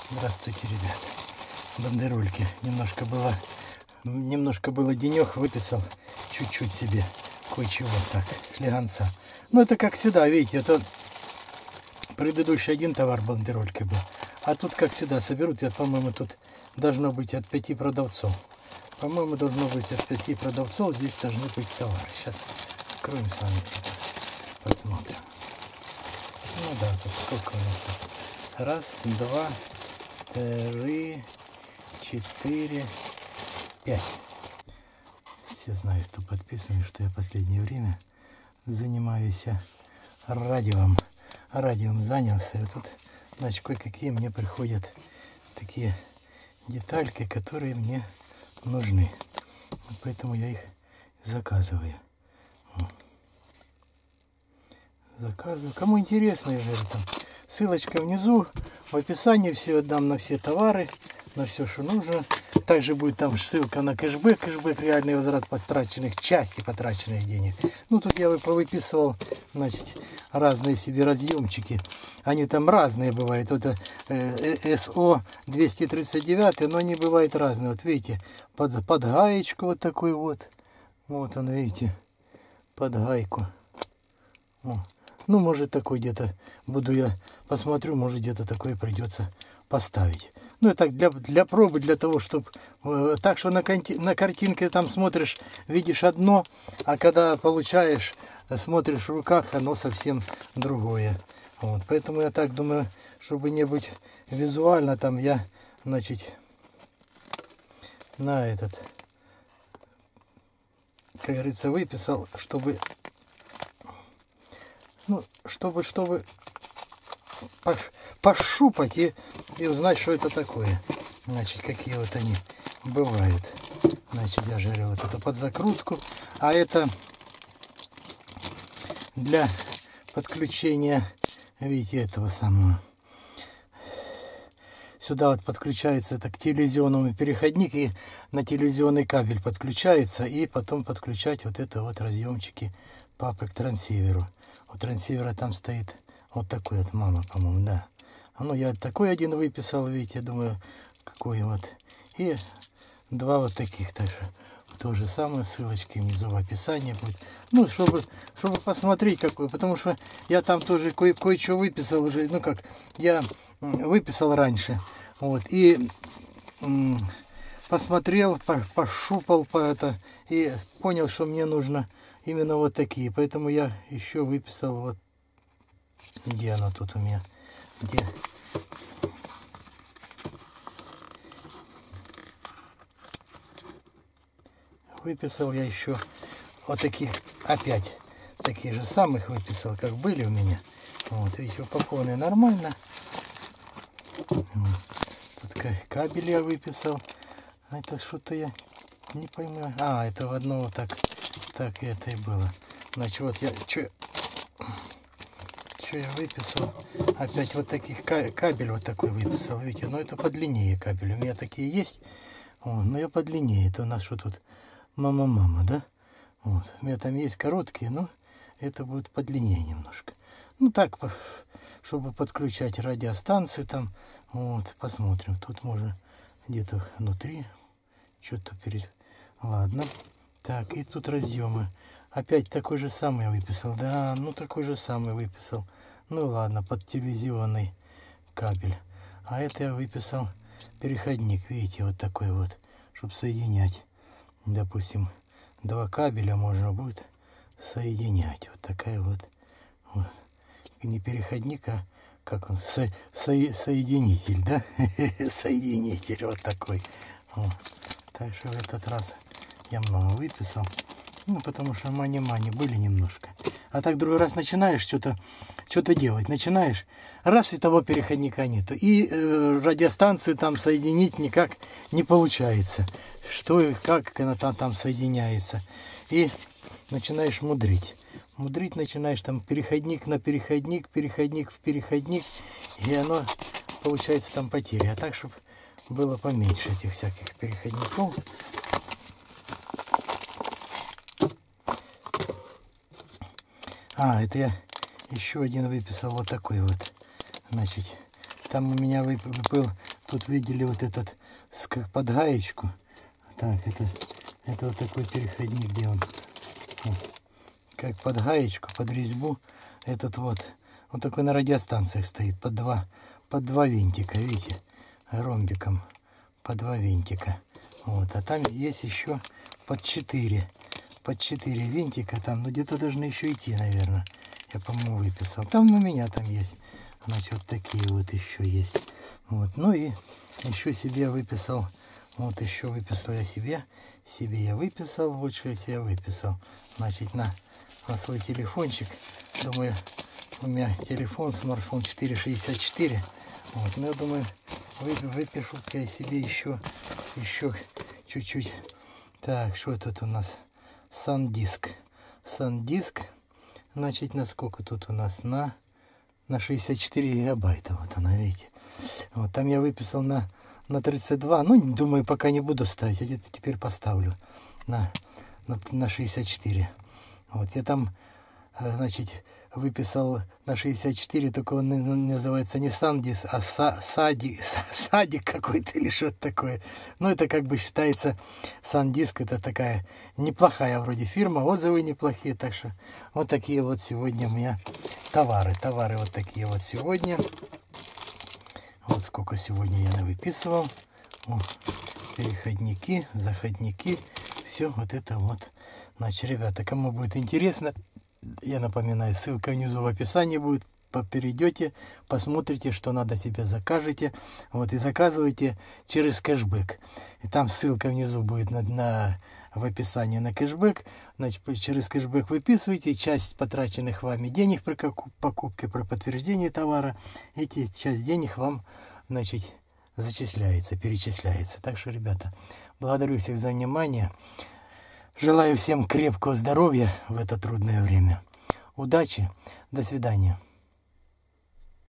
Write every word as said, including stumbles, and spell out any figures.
Здравствуйте, ребята. Бандерольки. Немножко было, немножко было денек, выписал чуть-чуть себе кое-чего так, слегонца. Ну, это как всегда, видите, это предыдущий один товар бандерольки был. А тут, как всегда, соберут, я, по-моему, тут должно быть от пяти продавцов. По-моему, должно быть от пяти продавцов, здесь должны быть товары. Сейчас откроем с вами, посмотрим. Ну да, тут сколько у нас тут? Раз, два, три, четыре, пять. Все знают, кто подписан, что я в последнее время занимаюсь радиом. Радиом занялся. И тут, значит, кое-какие мне приходят такие детальки, которые мне нужны. Поэтому я их заказываю. Заказываю. Кому интересно, я говорю, там ссылочка внизу, в описании все отдам на все товары, на все, что нужно. Также будет там ссылка на кэшбэк, кэшбэк реальный возврат потраченных, части потраченных денег. Ну, тут я повыписывал, значит, разные себе разъемчики. Они там разные бывают. Вот эс о двести тридцать девять, но они бывают разные. Вот видите, под, под гаечку вот такой вот. Вот он, видите, под гайку. О. Ну, может, такой где-то буду я посмотрю, может, где-то такое придется поставить. Ну, это так для, для пробы, для того, чтобы... Э, так что на, на картинке там смотришь, видишь одно, а когда получаешь, смотришь в руках, оно совсем другое. Вот. Поэтому я так думаю, чтобы не быть визуально, там я, значит, на этот, как говорится, выписал, чтобы... Ну, чтобы, чтобы пошупать и, и узнать, что это такое. Значит, какие вот они бывают. Значит, я жарю вот это под закрутку. А это для подключения, видите, этого самого. Сюда вот подключается это к телевизионному переходник, и на телевизионный кабель подключается, и потом подключать вот это вот разъемчики папы к трансиверу. У трансивера там стоит вот такой вот, мама, по-моему, да. Ну, я такой один выписал, видите, думаю, какой вот. И два вот таких, так что то же самое, ссылочки внизу в описании будет. Ну, чтобы, чтобы посмотреть какой, потому что я там тоже кое- кое-что выписал уже, ну как, я выписал раньше, вот, и м- посмотрел, по- пошупал по это, и понял, что мне нужно именно вот такие. Поэтому я еще выписал вот, где оно тут у меня, где... Выписал я еще вот таких, опять таких же самых выписал, как были у меня. Вот, видите, упакованные нормально. Вот. Тут кабель я выписал. А это что-то я не пойму. А, это в одно вот так, так и это и было. Значит, вот я, что я выписал? Опять вот таких, кабель вот такой выписал, видите, но это подлиннее кабель. У меня такие есть, вот, но я подлиннее. Это у нас что тут? Мама-мама, да? Вот. У меня там есть короткие, но это будет подлиннее немножко. Ну так, чтобы подключать радиостанцию там. Вот, посмотрим. Тут можно где-то внутри что-то перед... Ладно. Так, и тут разъемы. Опять такой же самый я выписал. Да, ну такой же самый выписал. Ну ладно, под телевизионный кабель. А это я выписал переходник. Видите, вот такой вот, чтобы соединять. Допустим, два кабеля можно будет соединять. Вот такая вот, вот. Не переходник, а как он, со, со, соединитель, да? Соединитель вот такой. Вот. Так что в этот раз я много выписал. Ну, потому что мани-мани были немножко. А так другой раз начинаешь что-то что-то делать. Начинаешь, раз и того переходника нету. И э, радиостанцию там соединить никак не получается. Что и как она там, там соединяется. И начинаешь мудрить. Мудрить начинаешь там переходник на переходник, переходник в переходник. И оно получается там потери. А так, чтобы было поменьше этих всяких переходников. А, это я еще один выписал вот такой вот. Значит, там у меня был тут видели вот этот как под гаечку. Так, это, это вот такой переходник, где он вот, как под гаечку, под резьбу. Этот вот, вот такой на радиостанциях стоит, под два, под два винтика, видите, ромбиком, по два винтика. Вот, а там есть еще под четыре, под четыре винтика там, ну где-то должны еще идти, наверное. Я, по-моему, выписал. Там у меня там есть. Значит, вот такие вот еще есть. Вот, ну и еще себе выписал. Вот еще выписал я себе. Себе я выписал. Вот что я себе выписал. Значит, на, на свой телефончик. Думаю, у меня телефон, смартфон четыре шестьдесят четыре. Вот, ну я думаю, выпишу я себе еще, еще чуть-чуть. Так, что тут у нас? SanDisk. SanDisk. Значит, на сколько тут у нас? На, на шестьдесят четыре гигабайта. Вот она, видите. Вот там я выписал на, на тридцать два. Ну, думаю, пока не буду ставить. Я где-то теперь поставлю на, на, на шестьдесят четыре. Вот я там, значит, выписал на шестьдесят четыре, только он называется не SanDisk, а са, сади, садик какой-то или что-то такое. Ну, это как бы считается SanDisk, это такая неплохая вроде фирма, отзывы неплохие, так что вот такие вот сегодня у меня товары. Товары вот такие вот сегодня. Вот сколько сегодня я навыписывал. Вот, переходники, заходники, все вот это вот. Значит, ребята, кому будет интересно, я напоминаю, ссылка внизу в описании будет. Перейдете, посмотрите, что надо, себе закажете. Вот, и заказывайте через кэшбэк. И там ссылка внизу будет на, на, в описании на кэшбэк. Значит, через кэшбэк выписывайте часть потраченных вами денег при покупке, при подтверждении товара. Эти часть денег вам, значит, зачисляется, перечисляется. Так что, ребята, благодарю всех за внимание. Желаю всем крепкого здоровья в это трудное время. Удачи. До свидания.